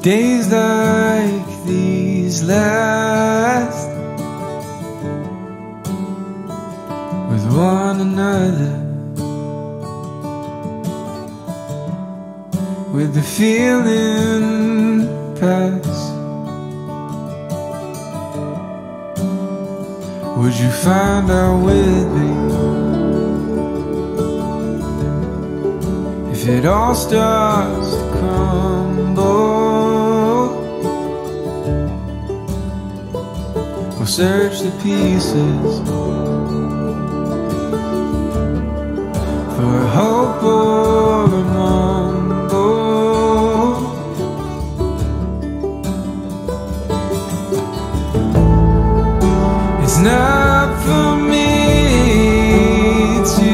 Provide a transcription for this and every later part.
days like these last with one another, with the feeling pass. Would you find out with me if it all starts to crumble? We'll search the pieces for a hope or a mumble. It's not for me to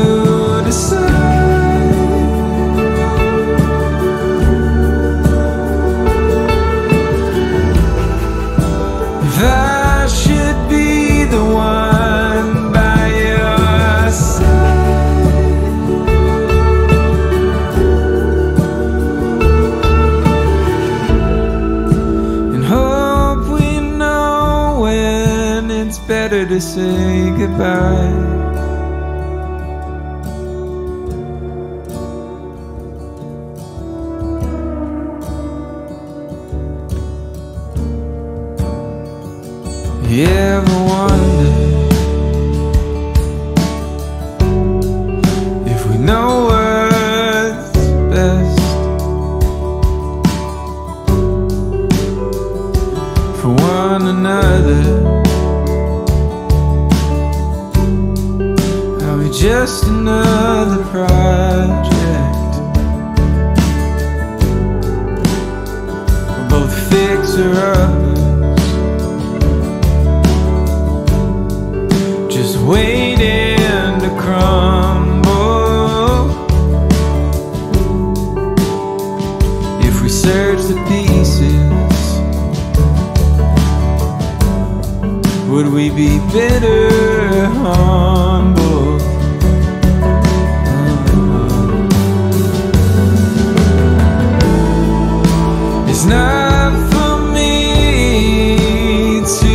decide if I should be the one by your side. And hope we know when it's better to say goodbye. You ever wonder if we know what's best for one another? Are we just another project? We're both fixer-uppers, just waiting to crumble. If we search the pieces, would we be bitter, humble? It's not for me to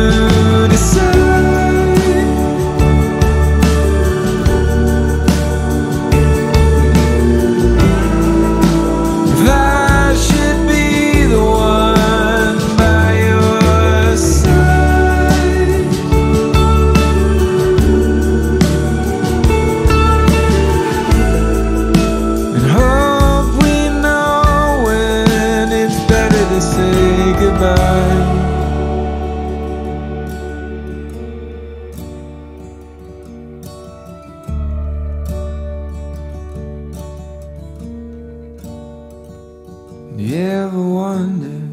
decide if I should be the one by your side. And hope we know when it's better to say goodbye. You ever wonder